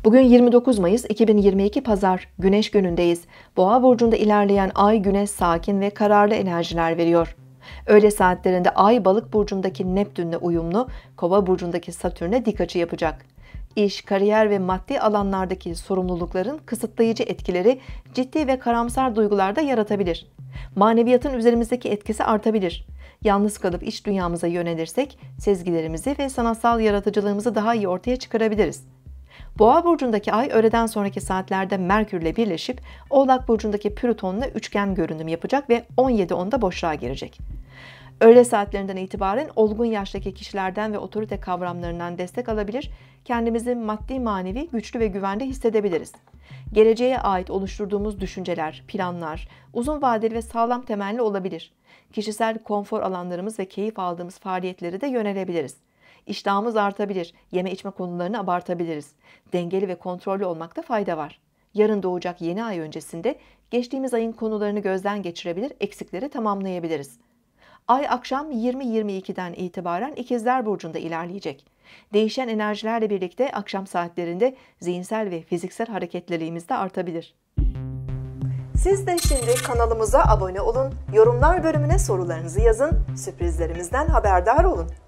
Bugün 29 Mayıs 2022 Pazar, Güneş günündeyiz. Boğa burcunda ilerleyen Ay, Güneş sakin ve kararlı enerjiler veriyor. Öğle saatlerinde Ay, Balık burcundaki Neptünle uyumlu, Kova burcundaki Satürn'e dik açı yapacak. İş, kariyer ve maddi alanlardaki sorumlulukların kısıtlayıcı etkileri ciddi ve karamsar duygular da yaratabilir. Maneviyatın üzerimizdeki etkisi artabilir. Yalnız kalıp iç dünyamıza yönelirsek, sezgilerimizi ve sanatsal yaratıcılığımızı daha iyi ortaya çıkarabiliriz. Boğa burcundaki Ay öğleden sonraki saatlerde Merkürle birleşip Oğlak burcundaki Plüton'la üçgen görünüm yapacak ve 17.10'da boşluğa girecek. Öğle saatlerinden itibaren olgun yaştaki kişilerden ve otorite kavramlarından destek alabilir, kendimizi maddi manevi güçlü ve güvende hissedebiliriz. Geleceğe ait oluşturduğumuz düşünceler, planlar, uzun vadeli ve sağlam temelli olabilir. Kişisel konfor alanlarımız ve keyif aldığımız faaliyetleri de yönelebiliriz. İştahımız artabilir, yeme içme konularını abartabiliriz. Dengeli ve kontrollü olmakta fayda var. Yarın doğacak yeni ay öncesinde geçtiğimiz ayın konularını gözden geçirebilir, eksikleri tamamlayabiliriz. Ay akşam 20.22'den itibaren İkizler Burcu'nda ilerleyecek. Değişen enerjilerle birlikte akşam saatlerinde zihinsel ve fiziksel hareketliliğimiz de artabilir. Siz de şimdi kanalımıza abone olun, yorumlar bölümüne sorularınızı yazın, sürprizlerimizden haberdar olun.